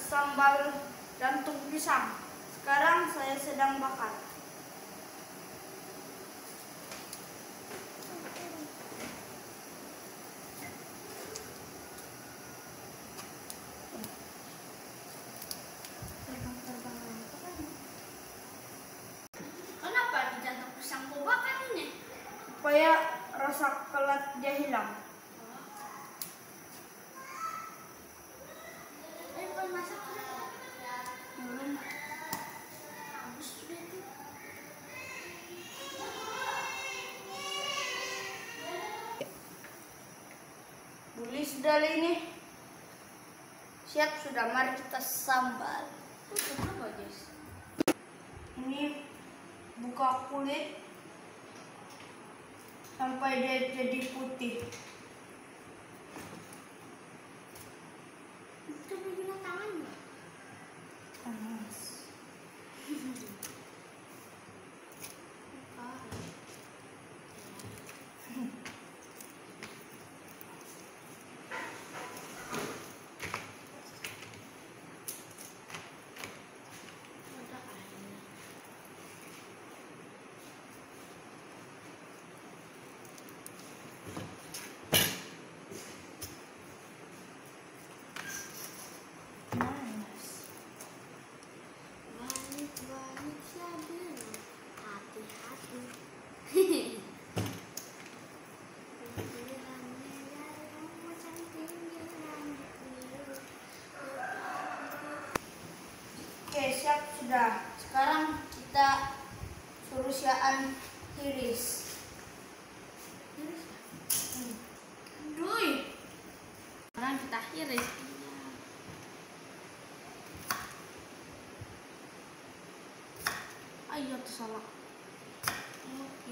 sambal jantung pisang. Sekarang saya sedang bakar. Kenapa di jantung pisang kau bakar ini? Supaya rasa kelatnya hilang. Kau masak Belum. habis sudah itu. Buli sudah ini. Siap sudah, mari kita sambal. Itu apa guys? Ini buka kulit sampai dia jadi putih. Itu begini tangannya. Panas. Balik sabar, hati-hati. Oke, siap sudah. Sekarang kita suruh Syaan iris. Dui. Sekarang kita iris. Ayo tuh salah. Oke.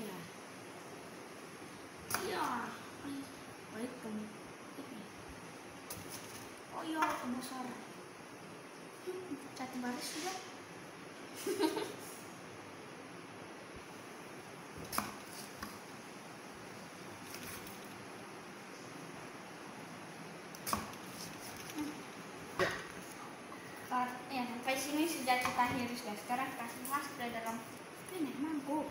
Iya. Baik kamu. Oh iya, besar. Cat baris sudah. Ya, sampai sini sudah kita iris guys. Sekarang kasih masuk ke dalam ini mangkuk.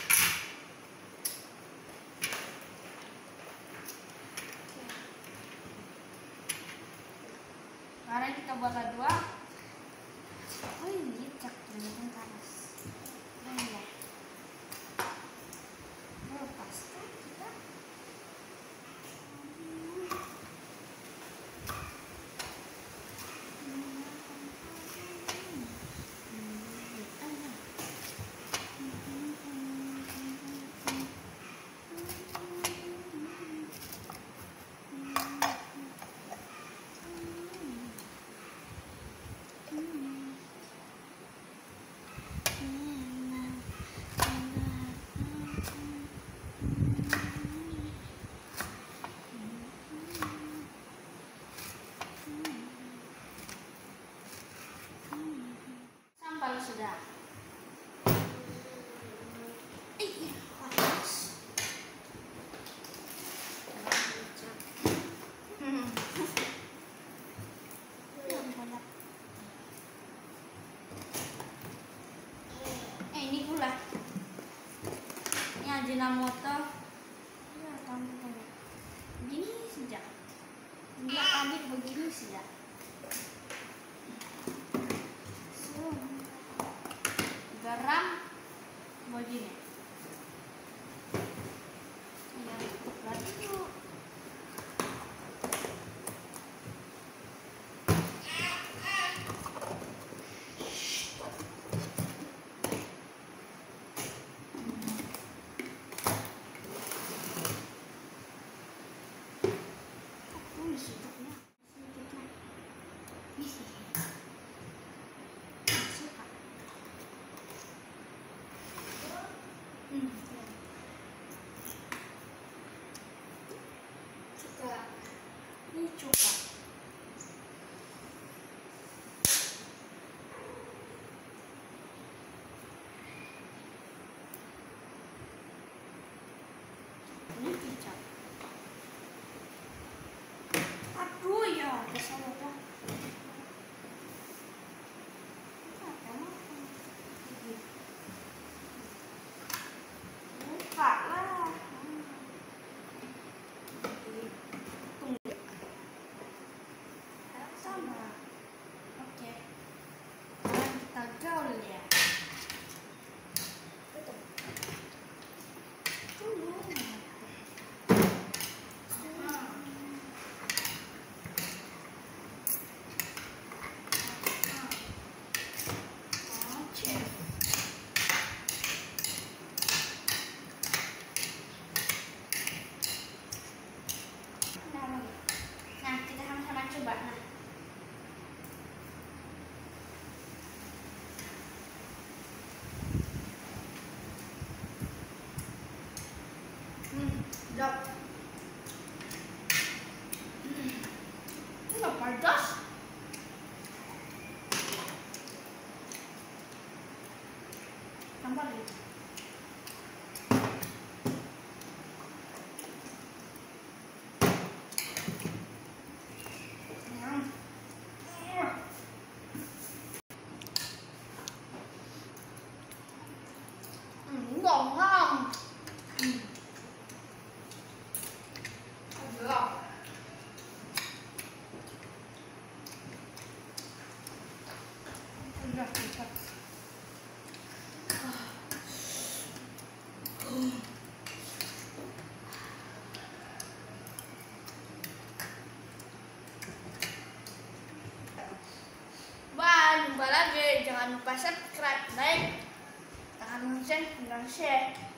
Sekarang kita buat dua. Oh ini cak ternyata panas. Oh iya. Lepaskan kita. Sambal sudah. Iya, panas. Ini gula. Ini Ajinomoto. Ya, tambah banyak. Begini saja. Enggak ambil begini saja. Garam begini. Ya, lalu ya. Betul. Nah, kita sama-sama coba. Nah, Sedap. Nggak padas. tambah lagi. Ngon ngon. Được. Udah kita. Bye, jumpa lagi. Jangan lupa subscribe, like, tekan lonceng, dan share.